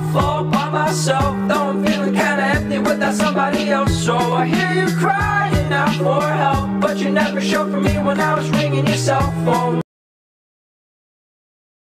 all by myself, though I'm feeling kinda empty without somebody else. So I hear you crying out for help, but you never showed for me when I was ringing your cell phone.